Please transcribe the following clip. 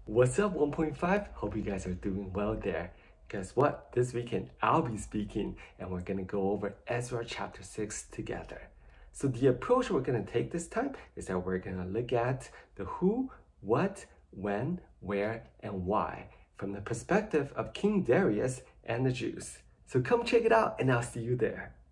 What's up 1.5? Hope you guys are doing well there. Guess what? This weekend I'll be speaking and we're gonna go over Ezra chapter 6 together. So the approach we're gonna take this time is that we're gonna look at the who, what, when, where, and why from the perspective of King Darius and the Jews. So come check it out and I'll see you there.